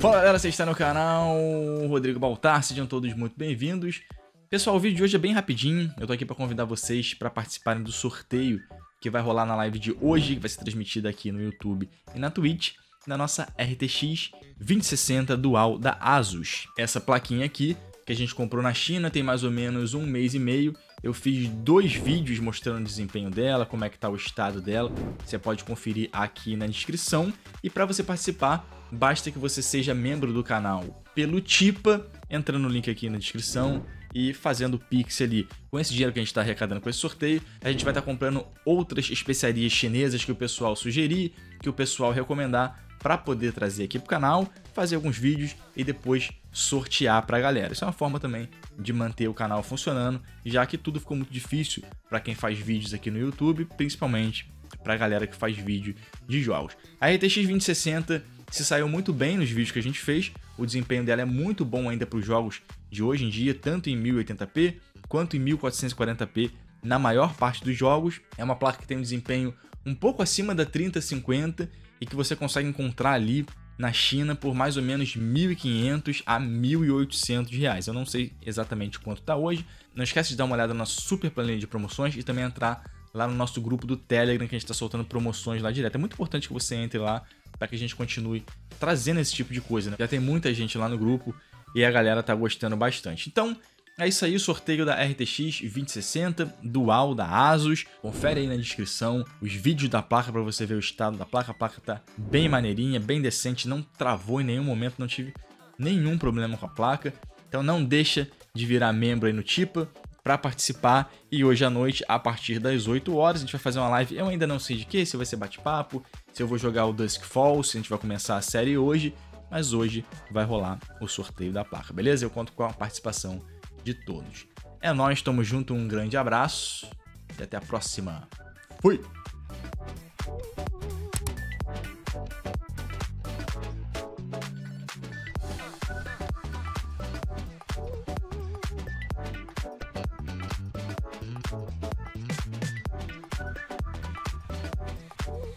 Fala galera, você está no canal Rodrigo Baltar, sejam todos muito bem-vindos. Pessoal, o vídeo de hoje é bem rapidinho, eu tô aqui para convidar vocês para participarem do sorteio que vai rolar na live de hoje, que vai ser transmitida aqui no YouTube e na Twitch, na nossa RTX 2060 Dual da Asus. Essa plaquinha aqui, que a gente comprou na China, tem mais ou menos um mês e meio. Eu fiz 2 vídeos mostrando o desempenho dela, como é que tá o estado dela. Você pode conferir aqui na descrição. E para você participar, basta que você seja membro do canal pelo Tipa, entrando no link aqui na descrição e fazendo o Pix ali. Com esse dinheiro que a gente está arrecadando com esse sorteio, a gente vai estar comprando outras especiarias chinesas que o pessoal sugerir, que o pessoal recomendar, para poder trazer aqui pro canal, fazer alguns vídeos e depois sortear pra galera. Isso é uma forma também de manter o canal funcionando, já que tudo ficou muito difícil para quem faz vídeos aqui no YouTube, principalmente pra galera que faz vídeo de jogos. A RTX 2060 se saiu muito bem nos vídeos que a gente fez, o desempenho dela é muito bom ainda para os jogos de hoje em dia, tanto em 1080p quanto em 1440p na maior parte dos jogos. É uma placa que tem um desempenho um pouco acima da 3050 e que você consegue encontrar ali na China por mais ou menos 1.500 a 1.800 reais. Eu não sei exatamente quanto está hoje. Não esquece de dar uma olhada na super planilha de promoções e também entrar lá no nosso grupo do Telegram, que a gente está soltando promoções lá direto. É muito importante que você entre lá para que a gente continue trazendo esse tipo de coisa, né? Já tem muita gente lá no grupo e a galera tá gostando bastante. Então, é isso aí, o sorteio da RTX 2060 Dual da Asus. Confere aí na descrição os vídeos da placa para você ver o estado da placa. A placa tá bem maneirinha, bem decente, não travou em nenhum momento, não tive nenhum problema com a placa. Então não deixa de virar membro aí no Tipa para participar. E hoje à noite, a partir das 8 horas, a gente vai fazer uma live. Eu ainda não sei de que, se vai ser bate-papo, se eu vou jogar o Dusk Falls, se a gente vai começar a série hoje. Mas hoje vai rolar o sorteio da placa, beleza? Eu conto com a participação de todos. É nóis, tamo junto, um grande abraço e até a próxima. Fui!